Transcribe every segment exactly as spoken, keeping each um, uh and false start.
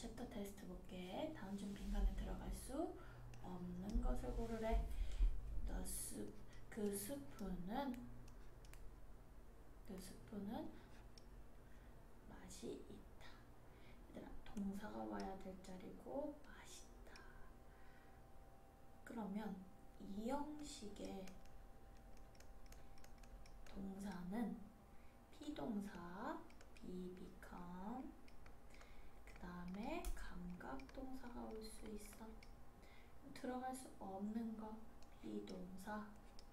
챕터 테스트 볼게. 다음 중 빈칸에 들어갈 수 없는 것을 고르래. The soup, 그 스프는 그 스프는 맛이 있다. 얘들아, 동사가 와야 될 자리고 맛있다. 그러면 이 형식의 동사는 피동사 be, become, 그 다음에 감각동사가 올 수 있어. 들어갈 수 없는 거 비동사,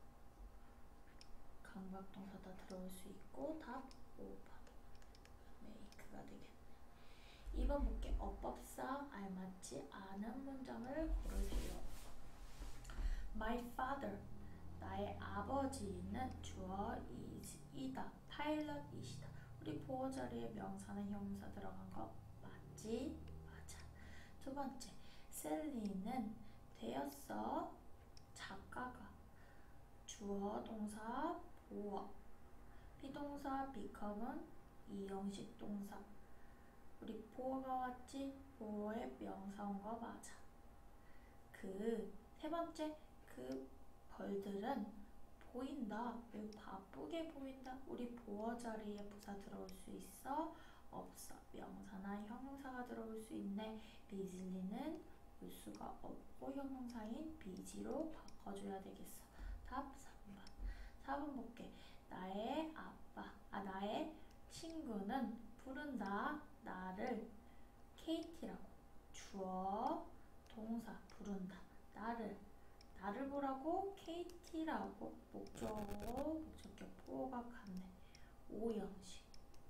감각동사 다 들어올 수 있고 답 오 번 make가 되겠네. 이 번 볼게. 어법상 알맞지 않은 문장을 고르세요. My father, 나의 아버지는 주어 is 이다. 파일럿이시다. 우리 보어 자리에 명사나 형용사 들어간 거 맞지? 맞아. 두 번째, 셀리는 되었어. 작가가 주어 동사 보어, 비동사 become은 이형식 동사. 우리 보어가 왔지? 보어의 명사 온 거 맞아. 그 세 번째, 그 벌들은 보인다. 왜 바쁘게 보인다? 우리 보어 자리에 부사 들어올 수 있어? 없어. 명사나 형용사가 들어올 수 있네. 비즐리는 올 수가 없고 형용사인 비지로 바꿔줘야 되겠어. 답 삼 번. 사 번 볼게. 나의 아빠, 아 나의 친구는 부른다. 나를 케이티라고. 주어 동사 부른다. 나를 나를 보라고 케이티라고. 목적어 목적격 보어가 같네. 오 형식.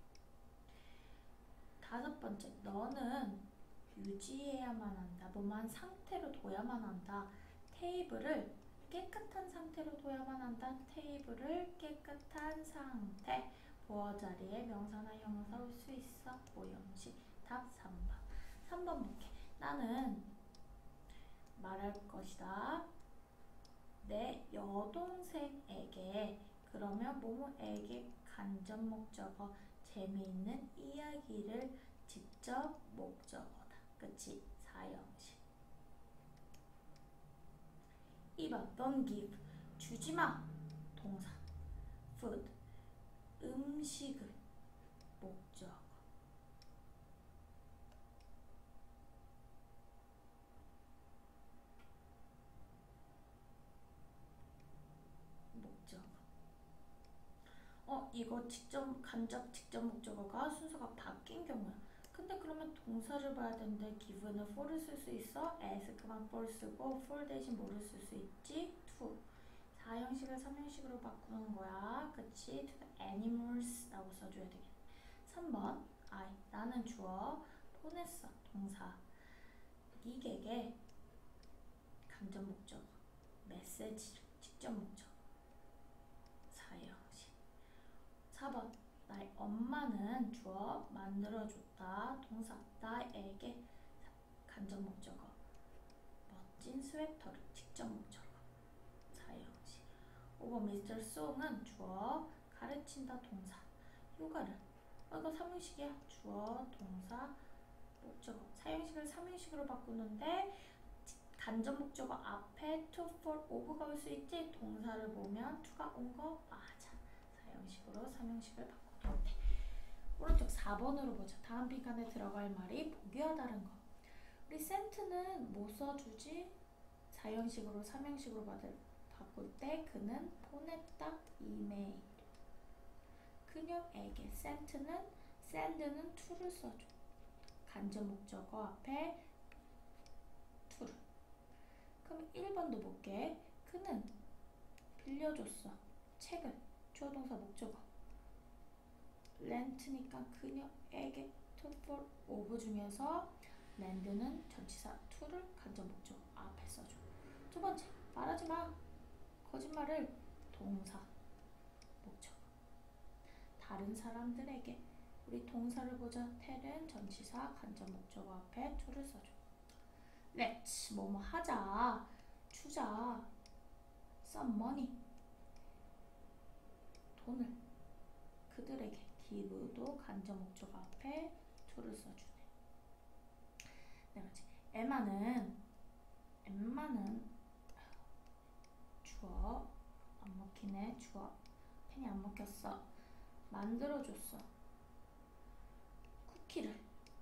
다섯 번째, 너는 유지해야만 한다. 뭐만 상태로 둬야만 한다. 테이블을 깨끗한 상태로 둬야만 한다. 테이블을 깨끗한 상태. 보어 자리에 명사나 형용사 올 수 있어. 오 형식. 답 삼 번. 삼 번 볼게. 나는 말할 것이다. 내 여동생에게, 그러면 뭐뭐에게 간접 목적어, 재미있는 이야기를 직접 목적어다. 그치? 사 형식. 이 번 don't give, 주지마. 동사 food, 음식을 목적어. 목적어. 어 이거 직접 간접 직접 목적어가 순서가 바뀐 경우야. 근데 그러면 동사를 봐야 되는데 give는 for를 쓸 수 있어? ask만 for 쓰고 for 대신 뭐를 쓸 수 있지? to. 사 형식을 삼 형식으로 바꾸는 거야. 그치? to the animals 라고 써줘야 되겠네. 삼 번 I, 나는 주어 보냈어. 동사 니에게 간접 목적어 메시지를 직접 목적어. 사 형식. 사 번 나의 엄마는 주어 만들어줬다. 동사 나에게 간접 목적어 멋진 스웨터를 직접 목적어. 사 형식. 오 번 미스터 송은 주어 가르친다. 동사 요가를. 어, 이거 삼 형식이야. 주어 동사 목적어. 사 형식을 삼 형식으로 바꾸는데 간접 목적어 앞에 to, for, of가 올 수 있지? 동사를 보면 to가 온 거 맞아. 사 형식으로 삼 형식을 바꾸면 돼. 오른쪽 사 번으로 보자. 다음 빈칸에 들어갈 말이 보기와 다른 거. 우리 센트는 뭐 써주지? 사 형식으로 삼 형식으로 받을, 바꿀 때 그는 보냈다. 이메일. 그녀에게. 센트는 send는 to를 써줘. 간접 목적어 앞에 to를. 그럼 일 번도 볼게. 그는 빌려줬어. 책을. 주어 동사 목적어 렌트니까 그녀에게 to, for, of 중에서 렌드는 전치사 to를 간접 목적어 앞에 써줘. 두 번째, 말하지 마. 거짓말을. 동사 목적어 다른 사람들에게. 우리 동사를 보자. tell은 전치사 간접 목적어 앞에 to를 써줘. let's 뭐뭐 하자. 주자. some money 돈을. 그들에게. give도 간접 목적어 앞에 to를 써주네. 엠마는 엠마는 주어 안 먹히네. 주어 펜이 안 먹혔어. 만들어줬어. 쿠키를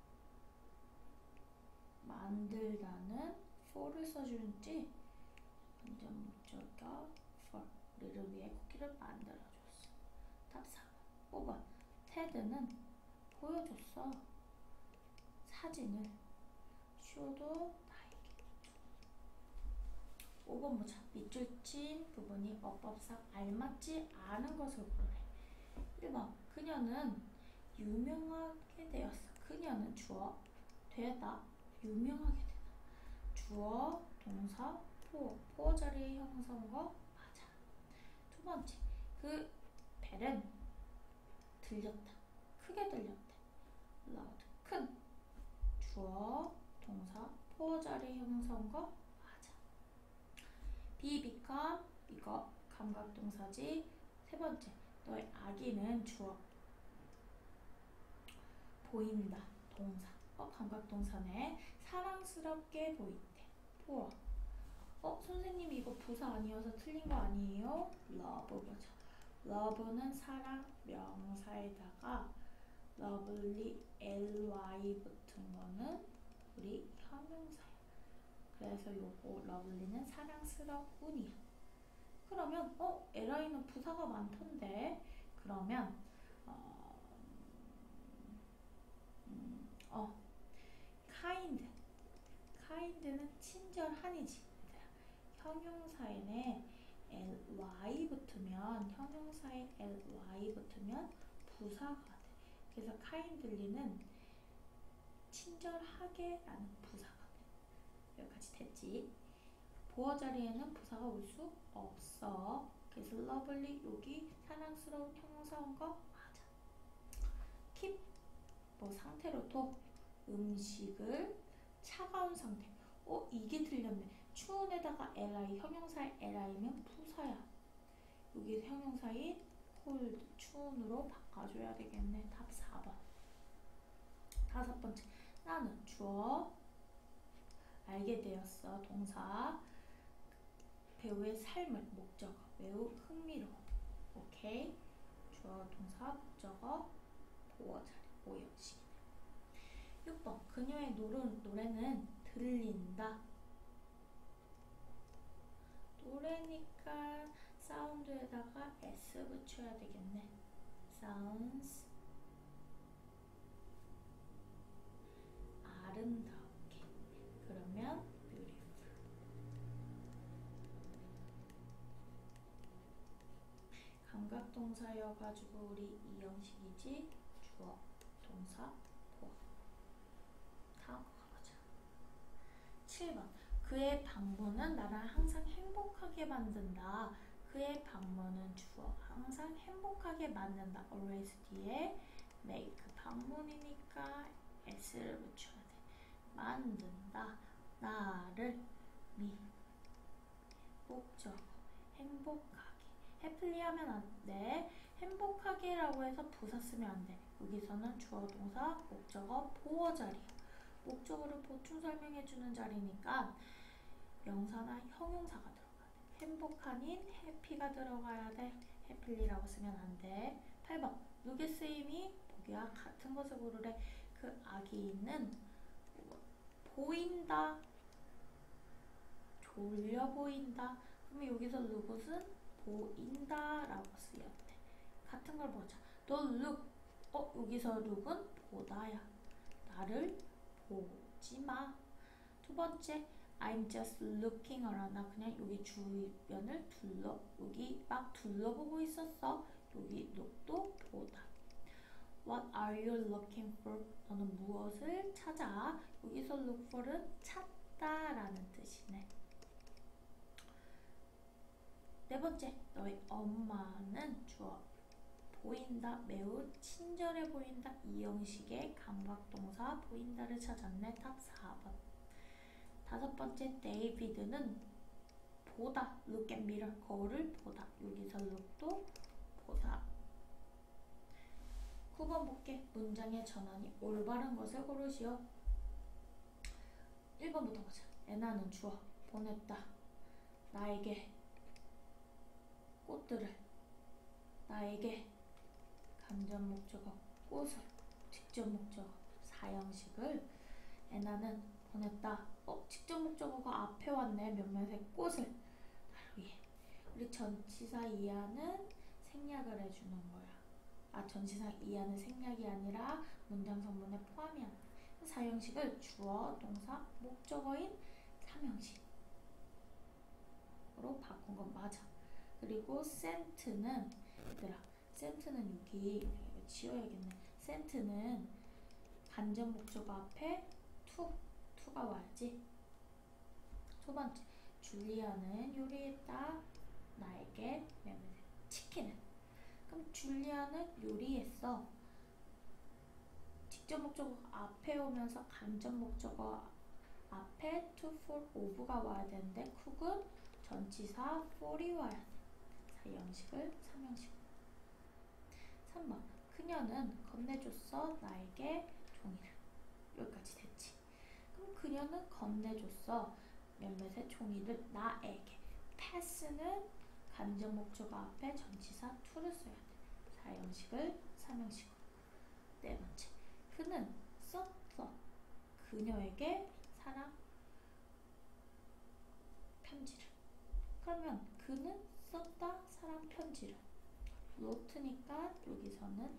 만들다는 for를 써주는지 완전 목적어 for를 위해 쿠키를 만들어줬어. 답 사 번. 오 번. 테드는 보여줬어. 사진을 쇼도 나에게. 오 번 보자. 밑줄 친 부분이 어법상 알맞지 않은 것을 고르래. 일 번. 그녀는 유명하게 되었어. 그녀는 주어 되다. 유명하게 되다. 주어, 동사, 포어. 포어 자리의 형성어 맞아. 두 번째. 그 벨은 들렸다. 크게 들렸대. loud. 큰. 주어, 동사, 포어 자리 형성어 맞아. be, become. 이거 감각동사지. 세 번째. 너의 아기는 주어. 보인다. 동사. 어, 감각동사네. 사랑스럽게 보인대. 포어. 어, 선생님 이거 부사 아니어서 틀린 거 아니에요? love 보자. love는 사랑 명사에다가 lovely ly 붙은 거는 우리 형용사야. 그래서 요거 lovely는 사랑스러운이야. 그러면 어, ly는 부사가 많던데. 그러면 어, 음, 어 kind. kind는 친절한이지. 형용사에는 ly 붙으면 형용사에 ly 붙으면 부사가 돼. 그래서 kindly는 친절하게 라는 부사가 돼. 여기까지 됐지? 보어 자리에는 부사가 올 수 없어. 그래서 lovely 여기 사랑스러운 형용사인 거 맞아. keep 뭐 상태로 둬. 음식을 차가운 상태. 어, 이게 틀렸네. 추운에다가 ly, 형용사의 ly면 부사야. 여기 형용사인 cold, 추운으로 바꿔줘야 되겠네. 답 사 번. 다섯 번째. 나는 주어 알게 되었어. 동사. 배우의 삶을 목적어. 매우 흥미로워. 오케이. 주어, 동사, 목적어, 보어 자리, 오형식이네. 육 번. 그녀의 노래, 노래는 들린다. 노래니까 사운드에다가 s 붙여야 되겠네. sounds 아름답게. 그러면 beautiful. 감각동사여가지고 우리 이 형식이지. 주어, 동사, 보어. 다음 거 가보자. 칠 번. 그의 방문은 나를 항상 행복하게 만든다. 그의 방문은 주어. 항상 행복하게 만든다. always 뒤에 make. 방문이니까 s를 붙여야 돼. 만든다. 나를 미. 목적. 행복하게. happily 하면 안 돼. 행복하게 라고 해서 부사 쓰면 안 돼. 여기서는 주어, 동사, 목적어, 보어 자리야. 목적어를 보충 설명해주는 자리니까 명사나 형용사가 들어가야 돼. 행복한인 happy가 들어가야 돼. happy라고 쓰면 안 돼. 팔 번. 누게 쓰임이 보기와 같은 것을 고르래. 그 아기는 보인다. 졸려 보인다. 그러면 여기서 look은 보인다 라고 쓰였대. 같은 걸 보자. 너 look. 어, 여기서 look은 보다야. 나를 보지 마. 두 번째. I'm just looking around. 나 그냥 여기 주변을 둘러, 여기 막 둘러보고 있었어. 여기 look도 보다. What are you looking for? 너는 무엇을 찾아? 여기서 look for은 찾다 라는 뜻이네. 네 번째. 너의 엄마는 주어. 보인다. 매우 친절해 보인다. 이 형식의 감각동사 보인다를 찾았네. 답 사 번. 다섯 번째. 데이비드는 보다. look at mirror. 거울을 보다. 여기서 look도 보다. 구 번 볼게. 문장의 전환이 올바른 것을 고르시오. 일 번부터 보자. 애나는 주어 보냈다. 나에게 꽃들을. 나에게 간접 목적어 꽃을. 직접 목적어 사형식을. 애나는 보냈다. 어? 직접 목적어가 앞에 왔네. 몇몇의 꽃을. 바로 얘. 우리 전치사 이하는 생략을 해주는 거야. 아, 전치사 이하는 생략이 아니라 문장 성분에 포함이 안 돼. 사형식을 주어, 동사, 목적어인 삼형식으로 바꾼 건 맞아. 그리고 sent는 얘들아, sent는 여기 이거 지워야겠네. sent는 간접 목적어 앞에 to, to가 와야지. 두 번째, 줄리아는 요리했다. 나에게 치킨을. 그럼 줄리아는 요리했어. 직접 목적어 앞에 오면서 간접 목적어 앞에 to, for, of가 와야 되는데 쿡은 전치사 for이 와야 돼. 사형식을 삼형식. 삼 번, 그녀는 건네줬어. 나에게 종이를. 여기까지 됐지. 그럼 그녀는 건네줬어. 몇몇의 종이를 나에게. pass는 간접 목적어 앞에 전치사 to를 써야 돼. 사형식을 삼형식으로. 네 번째, 그는 썼어. 그녀에게 사랑 편지를. 그러면 그는 썼다 사랑 편지를. wrote니까 여기서는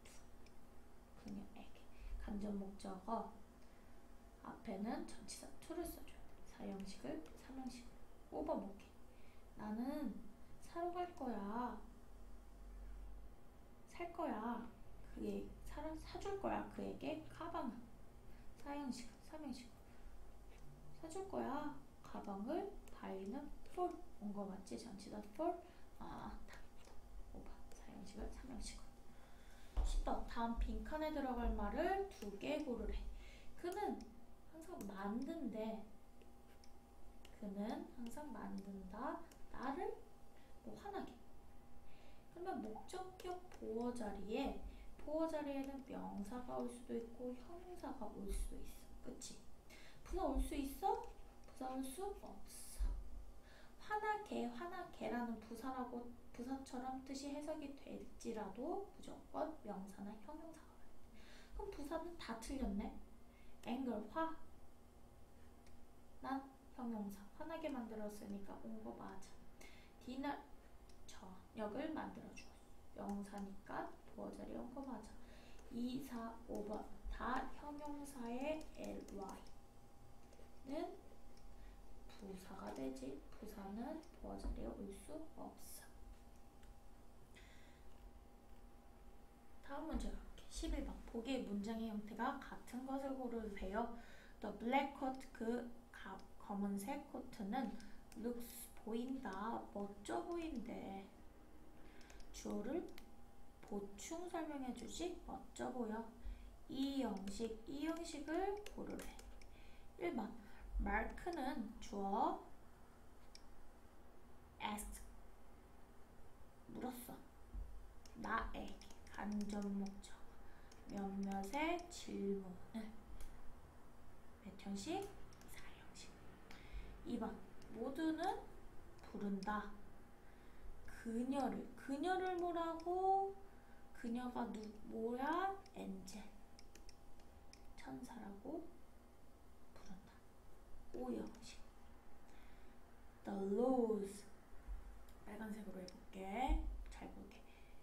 그녀에게. 간접 목적어 앞에는 전치사 to를 써줘야 돼. 사형식을 삼형식으로. 오 번 볼게. 나는 사러 갈 거야. 살 거야. 그에 사러 사줄 거야. 그에게 가방을. 사형식, 삼형식. 사줄 거야. 가방을. buy는 for 온 거 맞지? 전치사 for. 아, 답입니다. 오 번. 사형식을 삼형식으로. 십 번. 다음 빈칸에 들어갈 말을 두 개 고르래. 그는 항상 만든대. 그는 항상 만든다. 나를 뭐 화나게. 그러면 목적격 보어 자리에 보어 자리에는 명사가 올 수도 있고 형용사가 올 수도 있어. 그치? 부사 올 수 있어? 부사 올 수 없어. 화나게, 화나게라는 부사라고 부사처럼 뜻이 해석이 될지라도 무조건 명사나 형용사가 와야 돼. 그럼 부사는 다 틀렸네. anger, 화. 난 형용사. 화나게 만들었으니까 온 거 맞아. dinner, 저녁을 만들어주었어. 명사니까 보어 자리에 온 거 맞아. 이, 사, 오 번 다 형용사의 ly는 부사가 되지. 부사는 보어 자리에 올 수 없어. 다음 문제 가볼게. 십일 번. 보기의 문장의 형태가 같은 것을 고르세요. The black coat, 그 가, 검은색 코트는 looks, 보인다. 멋져 보인대. 주어를 보충 설명해주지. 멋져 보여. 이 형식, 이 형식을 고르래. 일 번. 마크는 주어 asked, 물었어. 나에게. 간접 목적. 몇몇의 질문을. 몇 형식? 사 형식. 이 번. 모두는 부른다. 그녀를. 그녀를 뭐라고? 그녀가 누, 뭐야? 엔젤. 천사라고 부른다. 오 형식. The rose. 빨간색으로 해볼게. 잘 볼게.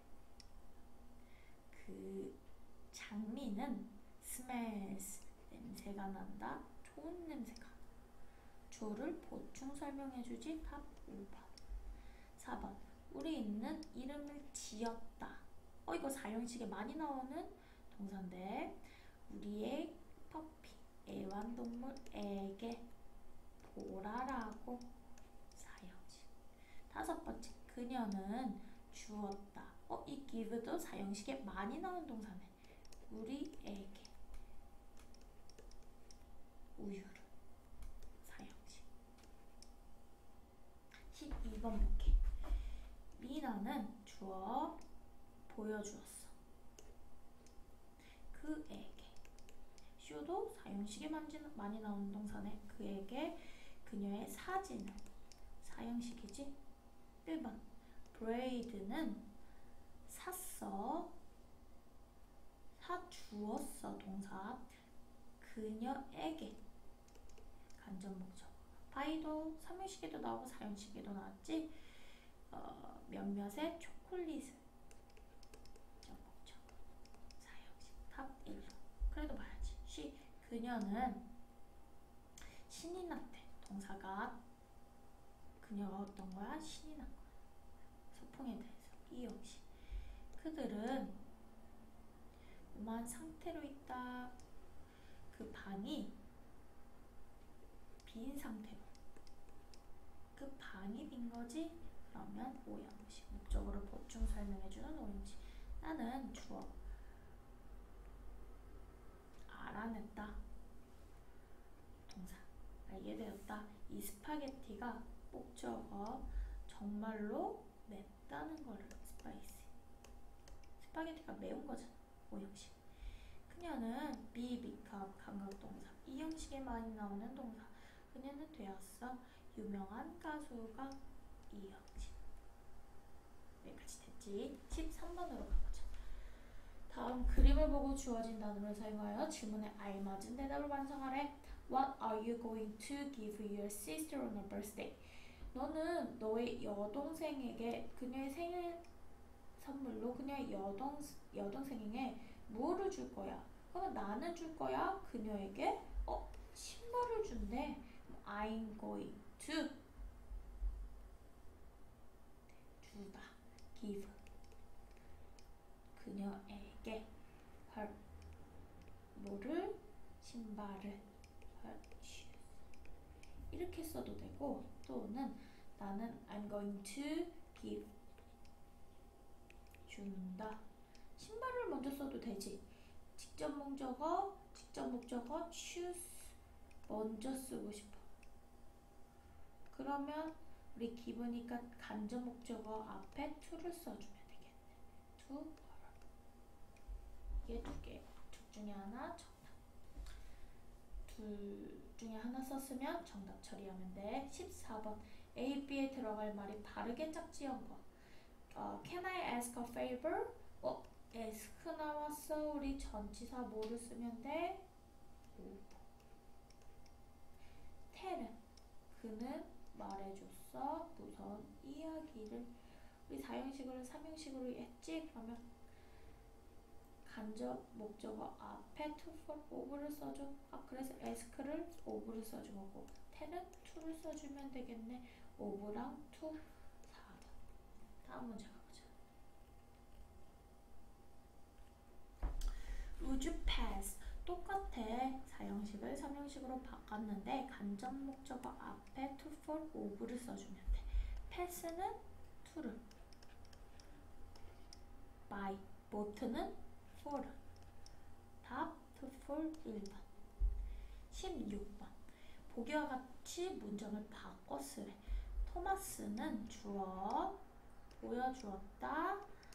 그 장미는 smells, 냄새가 난다. 좋은 냄새가. 주어를 보충 설명해주지. 답 오 번. 사 번. 우리 있는 이름을 지었다. 어, 이거 사형식에 많이 나오는 동사인데, 우리의 퍼피, 애완동물에게 보라라고. 사형식. 다섯 번째. 그녀는 주었다. 어, 이 give도 사형식에 많이 나온 동사네. 우리에게 우유를. 사형식. 십이 번 볼게. 미나는 주어 보여주었어. 그에게. 쇼도 이것도 사형식이 많이 나오는 동사네. 그에게 그녀의 사진을. 사형식이지. 일 번 braid는 샀어, 사주었어 동사. 그녀에게 간접 목적. by도 삼형식에도 나오고 사형식에도 나왔지. 어, 몇몇의 초콜릿을 간접 목적. 사형식. 답 일. 그래도 봐야지. she 그녀는 신이 났대. 동사가 그녀가 어떤 거야? 신이 난 거야. 소풍에 대해서. 이 형식. 그들은 오만 상태로 있다. 그 방이 빈 상태로. 그 방이 빈 거지? 그러면 오형식. 목적으로 보충 설명해주는 오형식. 나는 주어. 알아냈다. 동사. 알게 되었다. 이 스파게티가 목적어 정말로 맵다는 거를. 스파이시. 스파게티가 매운 거잖아. 오형식. 그녀는 be, become, 감각동사. 이 형식에 많이 나오는 동사. 그녀는 되었어. 유명한 가수가. 이 형식. 여기까지 됐지? 십삼 번으로 가보자. 다음 그림을 보고 주어진 단어를 사용하여 질문에 알맞은 대답을 완성하래. What are you going to give your sister on her birthday? 너는 너의 여동생에게 그녀의 생일 선물로 그녀의 여동, 여동생에게 뭐를 줄 거야? 그러면 나는 줄 거야? 그녀에게? 어? 신발을 준대. I'm going to 주다. give 그녀에게 her 뭐를? 신발을 her shoes. 이렇게 써도 되고 또는 나는 I'm going to give 준다. 신발을 먼저 써도 되지. 직접 목적어, 직접 목적어 choose 먼저 쓰고 싶어. 그러면 우리 기브니까 간접 목적어 앞에 to를 써주면 되겠네. to her. 이게 두 개. 둘 중에 하나 정답. 둘 중에 하나 썼으면 정답 처리하면 돼. 십사 번 A, B에 들어갈 말이 바르게 짝지은 거. 어, Can I ask a favor? 어, ask 나왔어. 우리 전치사 뭐를 쓰면 돼? tell은 그는 말해줬어. 무슨 이야기를. 우리 사형식으로 삼형식으로 했지? 그러면 간접 목적어 앞에 to, for, of를 써줘. 아, 그래서 ask를 of를 써준 거고 tell은 to를 써주면 되겠네. of랑 to. 사 번. 다음 문제 가보자. Would you pass? 똑같아. 사형식을 삼형식으로 바꿨는데 간접 목적어 앞에 to, for, of를 써주면 돼. pass는 to를, by, both는 for를. 답 to, for 일 번. 십육 번. 보기와 같이 문장을 바꿔 쓰래. 토마스는 주어 보여주었다.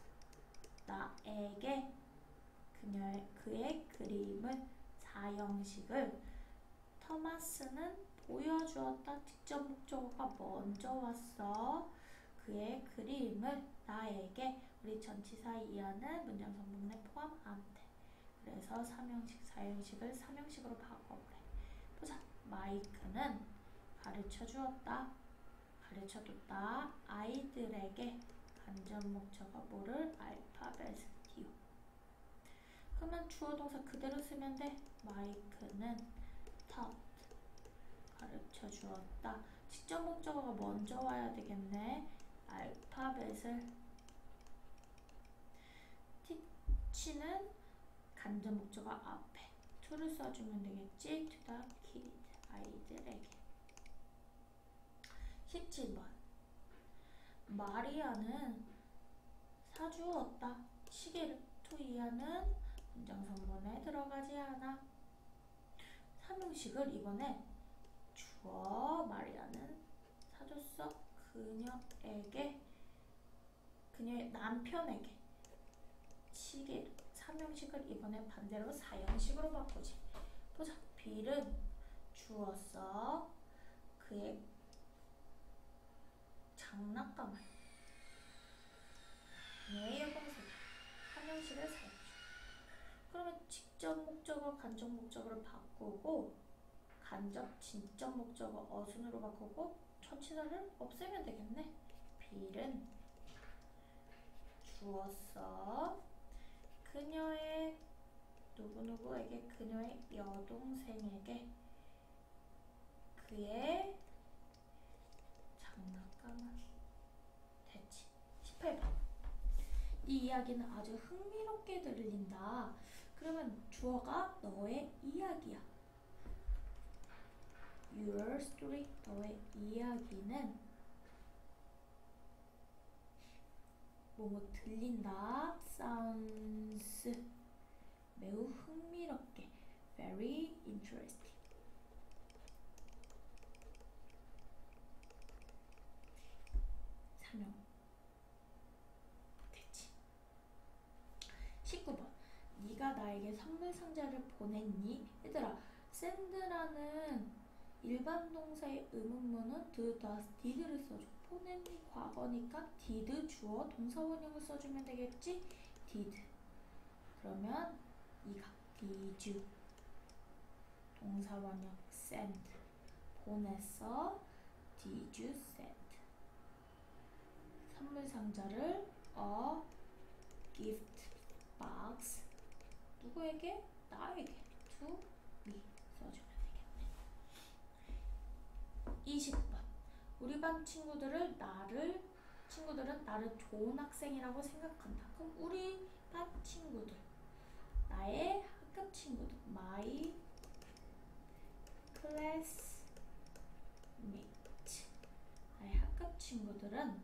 나에게 그녀의 그의 그림을. 사형식을 토마스는 보여주었다. 직접 목적어가 먼저 왔어. 그의 그림을 나에게. 우리 전치사 이하는 문장 성분에 포함 안 돼. 그래서 삼형식, 사형식을 삼형식으로 바꿔보래. 보자. 마이크는 가르쳐 주었다. 가르쳐 줬다. 아이들에게 간접 목적어 뭐를? 알파벳을 기호. 그러면 주어 동사 그대로 쓰면 돼. 마이크는 taught 가르쳐 주었다. 직접 목적어가 먼저 와야 되겠네. 알파벳을. teach는 간접 목적어 앞에 to를 써주면 되겠지. to the kid 아이들에게. 십칠 번. 마리아는 사주었다. 시계를. to 이하는 문장 성분에 들어가지 않아. 삼형식을 이번에 주어 마리아는 사줬어. 그녀에게 그녀의 남편에게 시계를. 삼형식을 이번에 반대로 사형식으로 바꾸지. 보자. 빌은 주었어. 그의 장난감을 그녀의 여동생이 한영식을 사용해. 그러면 직접 목적어 간접 목적어를 바꾸고 간접 진적 목적어 어순으로 바꾸고 전치사를 없애면 되겠네. 빌은 주었어. 그녀의 누구누구에게 그녀의 여동생에게 그의 장난감을. 됐지. 십팔 번. 이 이야기는 아주 흥미롭게 들린다. 그러면 주어가 너의 이야기야. Your story, 너의 이야기는 뭐뭐 들린다. Sounds 매우 흥미롭게. Very interesting. 삼 형. 됐지. 십구 번. 네가 나에게 선물 상자를 보냈니? 얘들아, send라는 일반 동사의 의문문은 do, does, did를 써줘. 보냈니 과거니까 did 주어 동사원형을 써주면 되겠지? did. 그러면 이가 did you 동사원형 send 보냈어. did you send 선물 상자를 a gift box 누구에게? 나에게 to me 써주면 되겠네. 이십 번. 우리 반 친구들을 나를 친구들은 나를 좋은 학생이라고 생각한다. 그럼 우리 반 친구들 나의 학급 친구들 my classmate 나의 학급 친구들은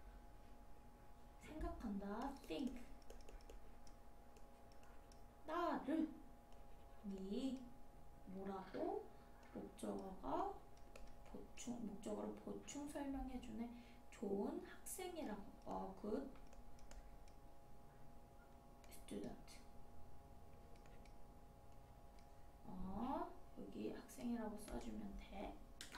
생각한다. think 나를 니 뭐라고 목적어가 보충 목적어로 보충 설명해주네. 좋은 학생이라고. 어, good student. 어, 여기 학생이라고 써주면 돼.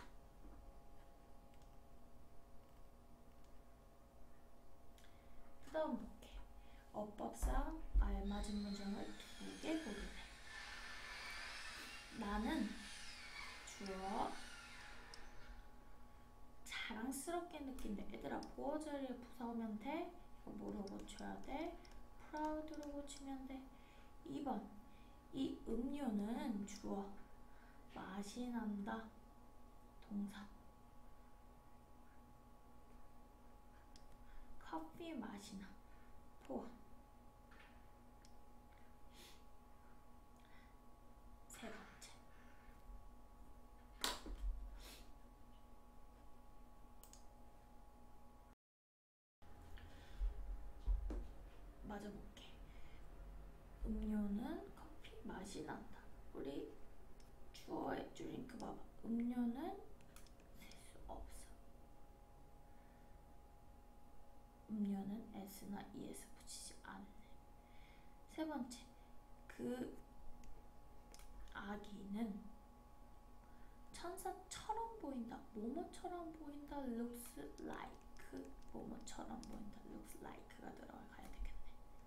그 다음 볼게. 어법상 알맞은 문장을 두 개 고르래. 나는 주어 자랑스럽게 느낀다. 얘들아, 보어 자리에 부사 오면 돼. 이거 뭐로 고쳐야 돼? proud로 고치면 돼. 이 번. 이 음료는 주어 맛이 난다. 동사. 커피 맛이 나. 포함. 세 번째. 맞아볼게. 음료는 커피 맛이 난다. 우리 주어의 드링크 봐봐. 음료는 셀 수 없어. 음료는 s나 es 붙이지 않네. 세 번째. 그 아기는 천사처럼 보인다. 뭐뭐처럼 보인다. looks like. 뭐뭐처럼 보인다. looks like가 들어가야 되겠네.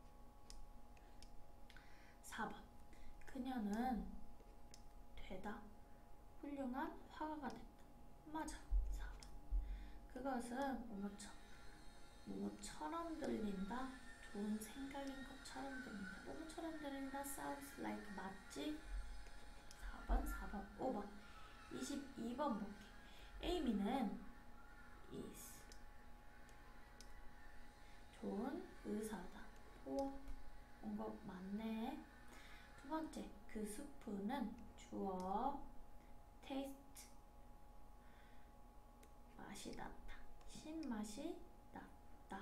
사 번. 그녀는 되다. 훌륭한 화가가 됐다. 맞아. 사 번. 그것은 뭐뭐처럼 뭐뭐처럼 들린다. 좋은 생각인 것처럼 들린다. 뭐뭐처럼 들린다. sounds like. 맞지? 사 번, 사 번, 오 번. 이십이 번 볼게. 에이미는 is 좋은 의사다. 오, 뭔가 맞네. 두 번째, 그 스프는 주어 taste 맛이 났다. 신맛이 났다.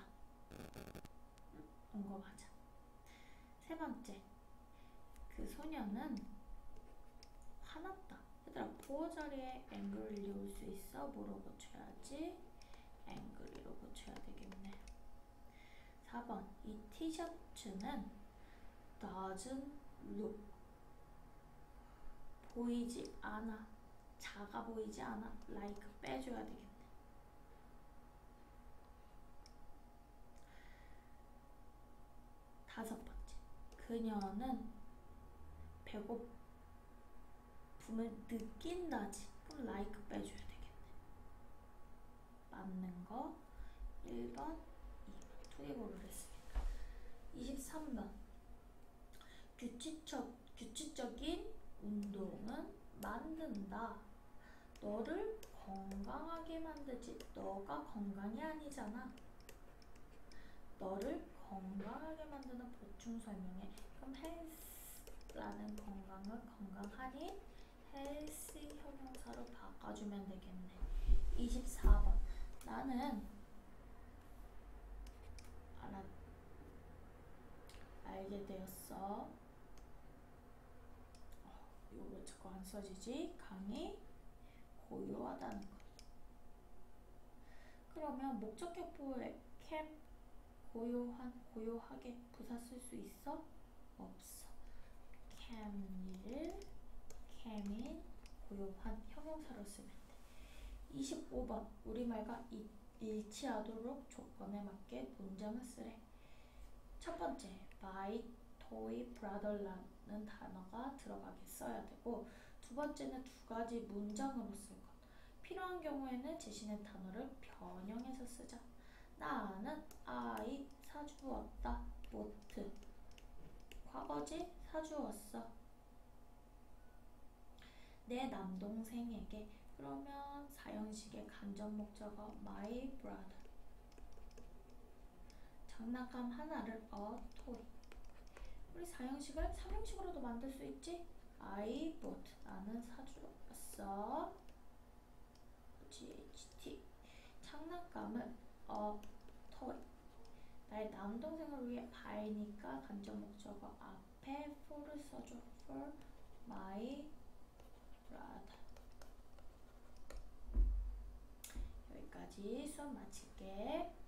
뭔가 맞아. 세 번째, 그 소녀는 화났다. 얘들아, 보어 자리에 angry를 올 수 있어. 뭐로 고쳐야지? angry로 고쳐야 되겠네. 사 번. 이 티셔츠는 doesn't look 보이지 않아. 작아 보이지 않아. like 빼줘야 되겠네. 다섯 번째. 그녀는 배고픔을 느낀다지. 그럼 like 빼줘야 되겠네. 맞는 거 일 번, 이 번. 두 개 고르랬으니까. 이십삼 번. 규칙적, 규칙적인 운동은 만든다. 너를 건강하게 만들지. 너가 건강이 아니잖아. 너를 건강하게 만드는 보충 설명해. 그럼 health라는 건강을 건강하니 healthy 형용사로 바꿔주면 되겠네. 이십사 번. 나는 알아, 알게 되었어. 어, 이거 왜 자꾸 안 써지지? 강이 고요하다는 거. 그러면 목적격보에 캠 고요한, 고요하게 부사 쓸 수 있어? 없어. cam을 cam인 고요한 형용사로 쓰면 돼. 이십오 번. 우리말과 이, 일치하도록 조건에 맞게 문장을 쓰래. 첫 번째, my toy brother라는 단어가 들어가게 써야 되고, 두 번째는 두 가지 문장으로 쓸 것. 필요한 경우에는 제시된 단어를 변형해서 쓰자. 나는 I 사주었다. bought. 과거지? 사주었어. 내 남동생에게. 그러면 사형식의 간접 목적어 my brother. 장난감 하나를 a toy. 우리 사형식을 삼형식으로도 만들 수 있지? I bought. 나는 사주었어. 지에이치티. 장난감을 a toy. 나의 남동생을 위해 buy니까 간접 목적어 앞에 for를 써줘. for my brother. 여기까지 수업 마칠게.